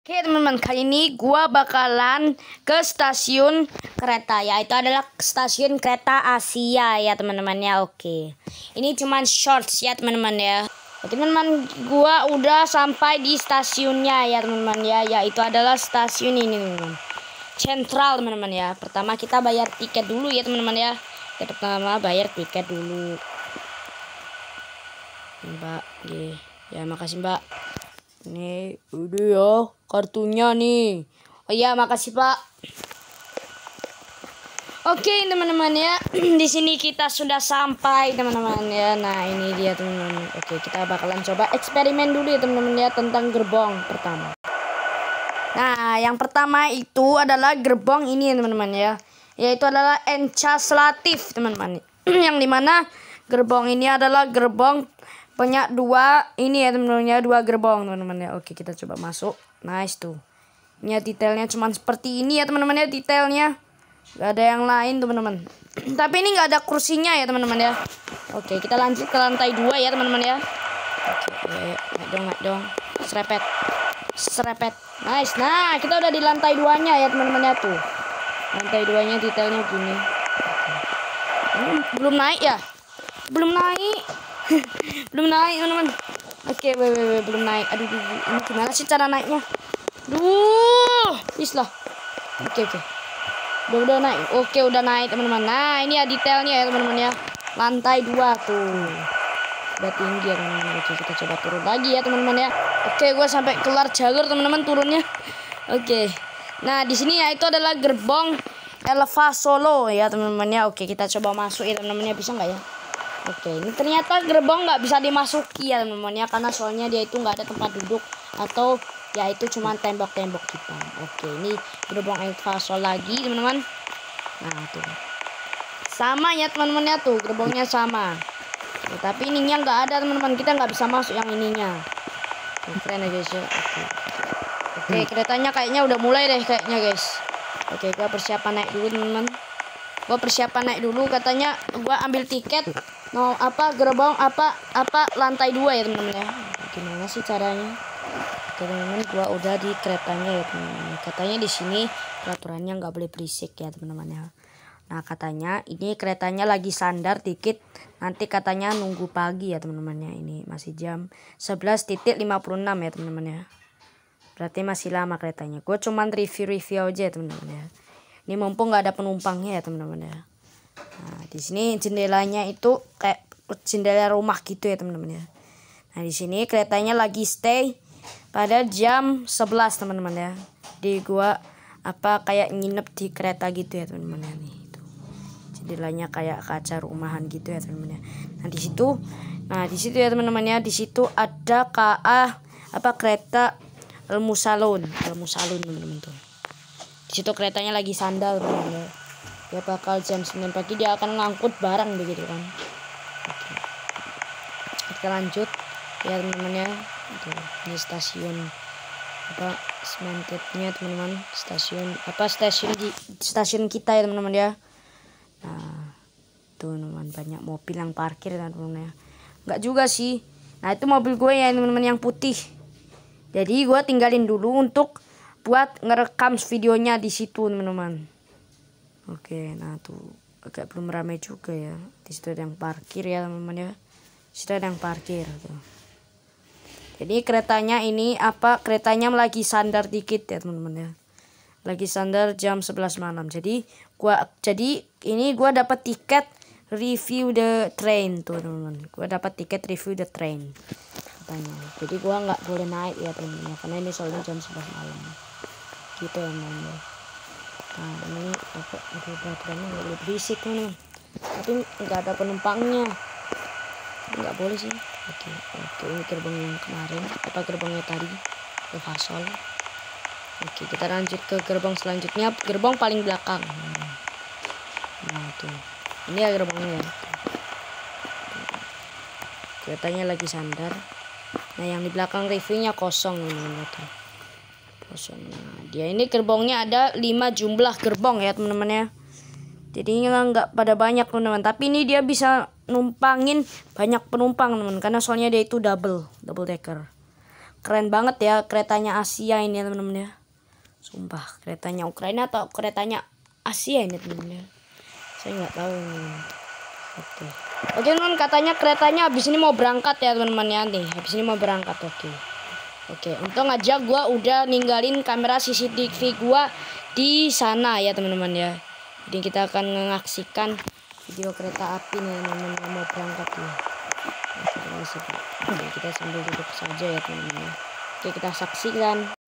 Oke teman-teman, kali ini gua bakalan ke stasiun kereta, yaitu adalah stasiun kereta Asia ya teman-teman ya. Oke, ini cuman shorts ya teman-teman ya. Oke teman-teman, gua udah sampai di stasiunnya ya teman-teman ya, yaitu adalah stasiun ini teman-teman, Sentral teman-teman ya. Pertama kita bayar tiket dulu ya teman-teman ya. Pertama bayar tiket dulu, Mbak. Ya makasih Mbak. Nih, udah ya kartunya nih. Oh iya, makasih Pak. Oke teman-teman ya, di sini kita sudah sampai teman-teman ya. Nah ini dia teman-teman. Oke, kita bakalan coba eksperimen dulu ya teman-teman ya tentang gerbong pertama. Nah yang pertama itu adalah gerbong ini teman-teman ya, yaitu adalah Encaslatif teman-teman. Yang dimana gerbong ini adalah gerbong punya dua ini ya teman-teman ya, dua gerbong teman-teman ya. Oke, kita coba masuk. Nice tuh. Ini ya, detailnya cuman seperti ini ya teman-teman ya, detailnya. Gak ada yang lain teman-teman. Tapi ini gak ada kursinya ya teman-teman ya. Oke, kita lanjut ke lantai 2 ya teman-teman ya. Oke, naik dong. Serepet. Nice. Nah, kita udah di lantai 2-nya ya teman-teman ya tuh. Lantai 2-nya detailnya gini. Belum naik ya? Belum naik teman-teman. Oke, belum naik. Aduh, ini gimana sih cara naiknya? Please lah. Oke. Udah naik. Oke, udah naik teman-teman. Nah, ini ya detailnya ya teman-teman ya. Lantai 2 tuh. Udah tinggi ya teman-teman. Oke, kita coba turun lagi ya teman-teman ya. Oke, gue sampai keluar jalur teman-teman turunnya. Oke. Nah, di sini ya itu adalah gerbong Elva Solo ya teman-teman ya. Oke, kita coba masuk ya teman-teman ya. Bisa nggak ya? Oke, ini ternyata gerbong nggak bisa dimasuki ya teman-teman ya, karena soalnya dia itu nggak ada tempat duduk atau ya itu cuma tembok-tembok kita. Oke, ini gerbong Elva Solo lagi teman-teman. Nah tuh sama ya teman-teman ya, tuh gerbongnya sama. Oke, tapi ininya nggak ada teman-teman, kita nggak bisa masuk yang ininya. Keren ya guys ya. Oke, keretanya kayaknya udah mulai deh kayaknya guys. Oke, gua persiapan naik dulu teman-teman. Katanya gua ambil tiket gerbong lantai 2 ya teman-teman ya. Gimana sih caranya? Oke teman-teman, gua udah di keretanya ya teman-teman. Katanya di sini peraturannya nggak boleh berisik ya teman-teman ya. Nah katanya ini keretanya lagi sandar dikit, nanti katanya nunggu pagi ya teman-teman ya. Ini masih jam 11.56 ya teman-teman ya. Berarti masih lama keretanya. Gue cuman review aja ya teman-teman ya. Ini mumpung nggak ada penumpangnya ya teman-teman ya. Nah di sini jendelanya itu kayak jendela rumah gitu ya teman-teman ya. Nah di sini keretanya lagi stay pada jam 11 teman-teman ya. Di gua kayak nginep di kereta gitu ya teman-teman ya. Nih itu jendelanya kayak kaca rumahan gitu ya teman-teman ya. Nah di situ ya teman-teman ya, di situ ada kereta Al-Musalun teman-teman tuh. Di situ keretanya lagi sandal teman-teman ya. Dia bakal jam 9 pagi dia akan ngangkut barang begitu kan. Oke. Kita lanjut ya teman-teman ya. Ini stasiun sementednya teman-teman, stasiun kita ya teman-teman ya. Nah tuh teman-teman, banyak mobil yang parkir ya teman-teman ya. Enggak juga sih. Nah itu mobil gue ya teman-teman yang putih. Jadi gue tinggalin dulu untuk buat ngerekam videonya di situ teman-teman. Oke, nah tuh agak belum ramai juga ya. Di situ ada yang parkir ya teman-teman ya. Di situ ada yang parkir tuh. Jadi keretanya lagi sandar dikit ya teman-teman ya. Lagi sandar jam 11 malam. Jadi ini gua dapat tiket review the train tuh teman-teman. Gua dapat tiket review the train katanya. Jadi gua nggak boleh naik ya teman-teman karena ini soalnya jam 11 malam. Gitu ya teman-teman ya. Nah ini peraturannya nggak boleh berisik teman-teman. Tapi nggak ada penumpangnya. Nggak boleh sih. Oke, ini gerbong yang kemarin, gerbongnya tadi Elva Solo. Oke, kita lanjut ke gerbong selanjutnya, gerbong paling belakang. Nah tuh, ini ya gerbongnya. Keretanya lagi sandar. Nah yang di belakang reviewnya kosong teman-teman tuh. Kosong. Nah, dia ini gerbongnya ada 5 jumlah gerbong ya teman-teman ya. Jadi nggak pada banyak teman-teman, tapi ini dia bisa numpangin banyak penumpang teman, karena soalnya dia itu double decker. keren banget ya keretanya Asia ini ya teman-teman ya. Sumpah keretanya Ukraina atau keretanya Asia ini teman-teman ya. Saya nggak tahu ini. Oke teman, katanya keretanya habis ini mau berangkat ya teman-teman ya nih. Habis ini mau berangkat. Oke, untung aja gua udah ninggalin kamera CCTV gua di sana ya teman-teman ya. Jadi kita akan menyaksikan video kereta api nih teman-teman yang mau berangkat ya. Oke, kita sambil duduk saja ya teman-teman ya. Oke, kita saksikan.